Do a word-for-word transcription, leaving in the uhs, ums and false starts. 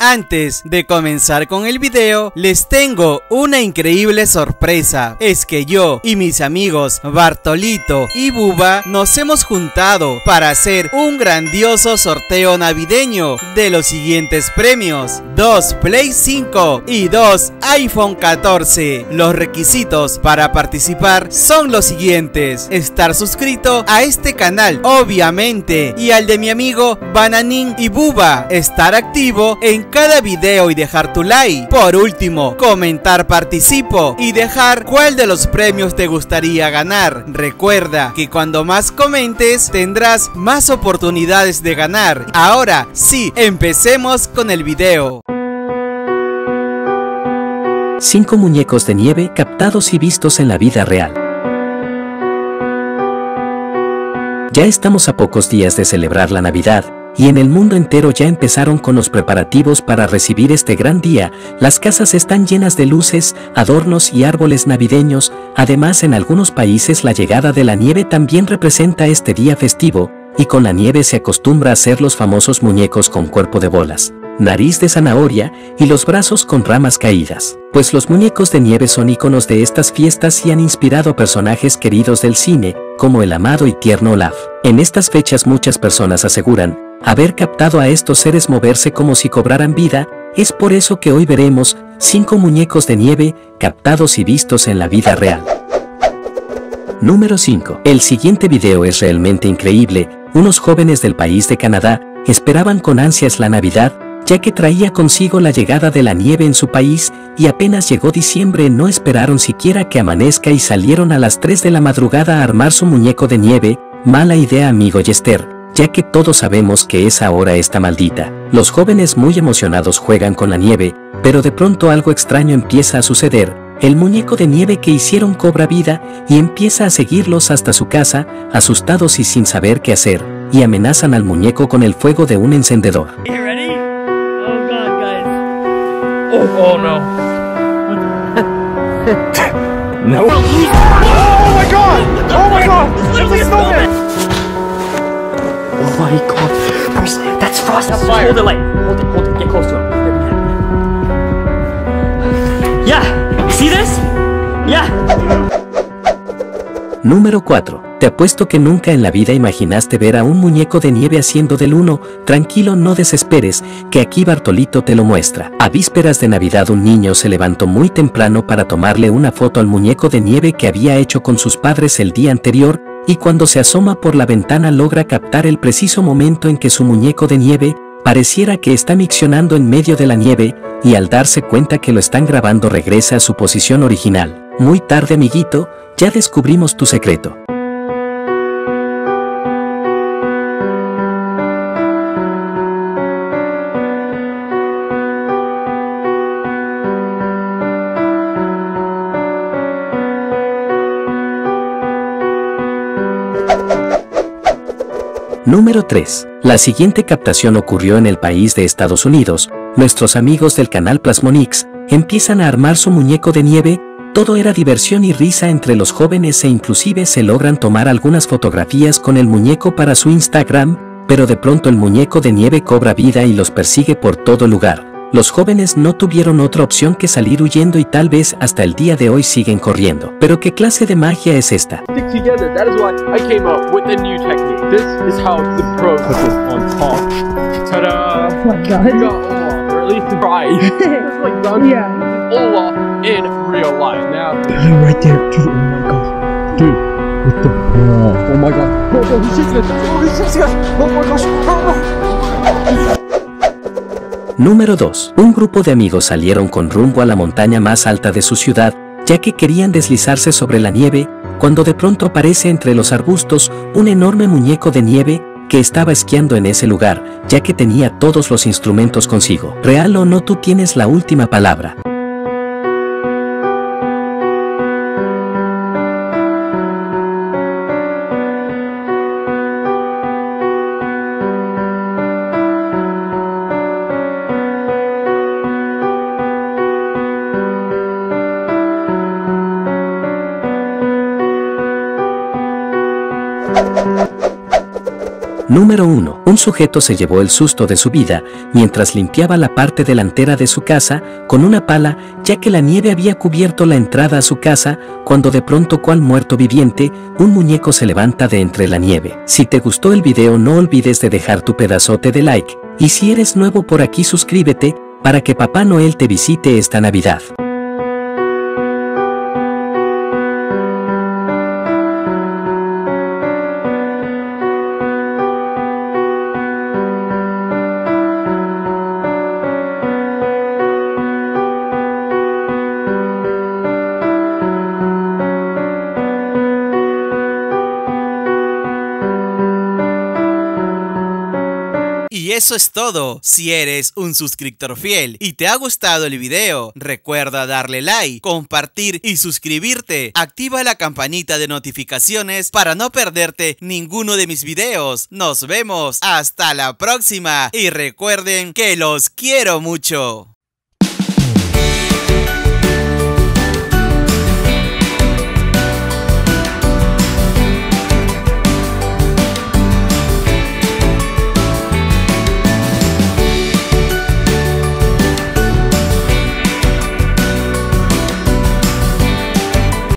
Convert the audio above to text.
Antes de comenzar con el video, les tengo una increíble sorpresa. Es que yo y mis amigos Bartolito y Buba nos hemos juntado para hacer un grandioso sorteo navideño de los siguientes premios: dos Play cinco y dos iPhone catorce. Los requisitos para participar son los siguientes: estar suscrito a este canal, obviamente, y al de mi amigo Bananín y Buba, estar activo en cada video y dejar tu like. Por último, comentar participo y dejar cuál de los premios te gustaría ganar. Recuerda que cuando más comentes tendrás más oportunidades de ganar. Ahora sí, empecemos con el video. Cinco muñecos de nieve captados y vistos en la vida real. Ya estamos a pocos días de celebrar la Navidad, y en el mundo entero ya empezaron con los preparativos para recibir este gran día. Las casas están llenas de luces, adornos y árboles navideños. Además, en algunos países la llegada de la nieve también representa este día festivo, y con la nieve se acostumbra a hacer los famosos muñecos con cuerpo de bolas, nariz de zanahoria y los brazos con ramas caídas. Pues los muñecos de nieve son íconos de estas fiestas y han inspirado a personajes queridos del cine, como el amado y tierno Olaf. En estas fechas muchas personas aseguran haber captado a estos seres moverse como si cobraran vida. Es por eso que hoy veremos cinco muñecos de nieve captados y vistos en la vida real. Número cinco. El siguiente video es realmente increíble. Unos jóvenes del país de Canadá esperaban con ansias la Navidad, ya que traía consigo la llegada de la nieve en su país, y apenas llegó diciembre no esperaron siquiera que amanezca y salieron a las tres de la madrugada a armar su muñeco de nieve. Mala idea, amigo Yester, ya que todos sabemos que esa hora está maldita. Los jóvenes muy emocionados juegan con la nieve, pero de pronto algo extraño empieza a suceder. El muñeco de nieve que hicieron cobra vida y empieza a seguirlos hasta su casa, asustados y sin saber qué hacer, y amenazan al muñeco con el fuego de un encendedor. Oh no. No. Oh my god! Oh my god! It's a snowman! Oh my god! Frost, that's Frost! That's fire. Hold it light. Hold it, hold it. Get close to him. Yeah! You see this? Yeah! Número cuatro. Te apuesto que nunca en la vida imaginaste ver a un muñeco de nieve haciendo del uno. Tranquilo, no desesperes, que aquí Bartolito te lo muestra. A vísperas de Navidad un niño se levantó muy temprano para tomarle una foto al muñeco de nieve que había hecho con sus padres el día anterior, y cuando se asoma por la ventana logra captar el preciso momento en que su muñeco de nieve pareciera que está miccionando en medio de la nieve, y al darse cuenta que lo están grabando regresa a su posición original. Muy tarde, amiguito, ya descubrimos tu secreto. Número tres. La siguiente captación ocurrió en el país de Estados Unidos. Nuestros amigos del canal Plasmonix empiezan a armar su muñeco de nieve. Todo era diversión y risa entre los jóvenes e inclusive se logran tomar algunas fotografías con el muñeco para su Instagram, pero de pronto el muñeco de nieve cobra vida y los persigue por todo lugar. Los jóvenes no tuvieron otra opción que salir huyendo y tal vez hasta el día de hoy siguen corriendo. ¿Pero qué clase de magia es esta? Stick together. That is why I came up with the new technique. This is how the pros put this on top. Ta-da! Oh my god. You got Olaf, or at least to try. It's like done. Yeah. Olaf in real life. Now, Right there, dude. Oh my god. Dude, with the ball. oh my god. No, no, he's chasing us. Oh, he's chasing us. Oh my gosh. Oh, Número dos. Un grupo de amigos salieron con rumbo a la montaña más alta de su ciudad, ya que querían deslizarse sobre la nieve, cuando de pronto aparece entre los arbustos un enorme muñeco de nieve que estaba esquiando en ese lugar, ya que tenía todos los instrumentos consigo. Real o no, tú tienes la última palabra. Número uno. Un sujeto se llevó el susto de su vida mientras limpiaba la parte delantera de su casa con una pala, ya que la nieve había cubierto la entrada a su casa, cuando de pronto, cual muerto viviente, un muñeco se levanta de entre la nieve. Si te gustó el video, no olvides de dejar tu pedazote de like, y si eres nuevo por aquí, suscríbete para que Papá Noel te visite esta Navidad. Y eso es todo. Si eres un suscriptor fiel y te ha gustado el video, recuerda darle like, compartir y suscribirte. Activa la campanita de notificaciones para no perderte ninguno de mis videos. Nos vemos hasta la próxima y recuerden que los quiero mucho.